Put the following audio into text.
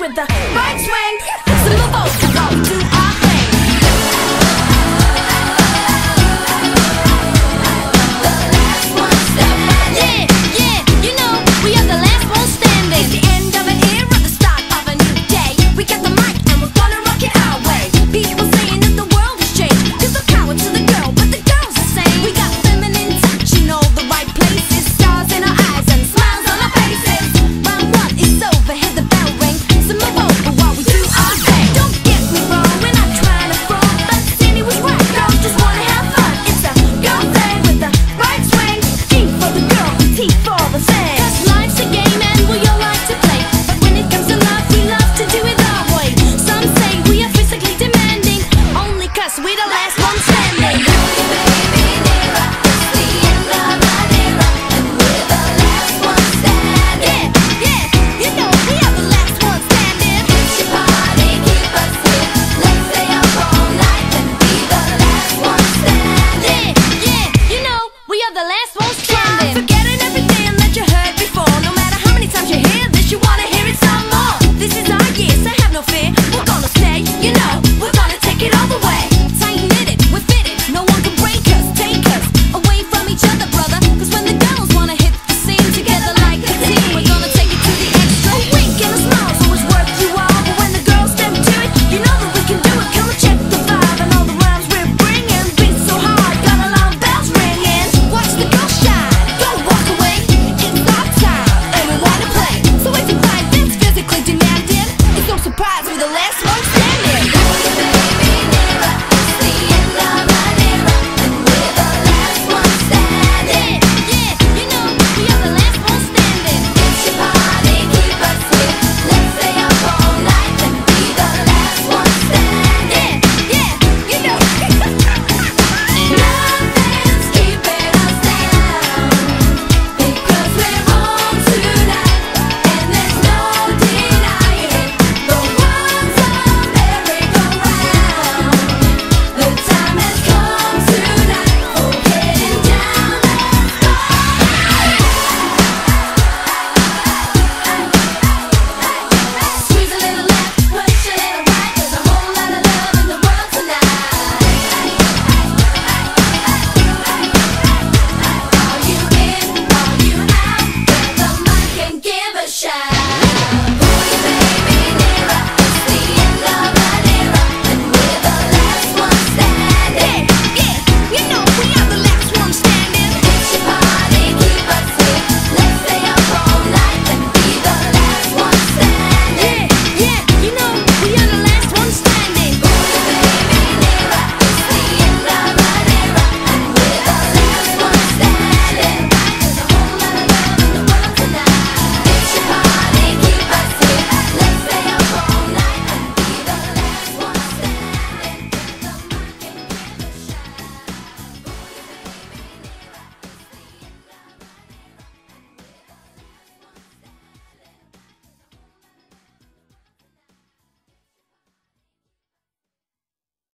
with the right swing. Some of us while we do our thing. The last one standing. Yeah, yeah, you know we are the last one standing. It's the end of an era, the start of a new day. We got the mic and we're gonna rock it our way. People saying that the world has changed. Give the power to the girl, but the girl's the same. We got feminine touch in all the right places. Stars in our eyes and smiles on our faces. Round one is over, hear the bell ring. Some move over while we do our thing. Don't get me wrong, we're not trying to front, but Sandy was right, girls just wanna have fun. It's a girl thing with the right swing. E for the girl, T for the thing. 'Cause life's a game and we all like to play, but when it comes to love, we love to do it our way. Some say we are physically demanding, only 'cause we're the last one standing. The last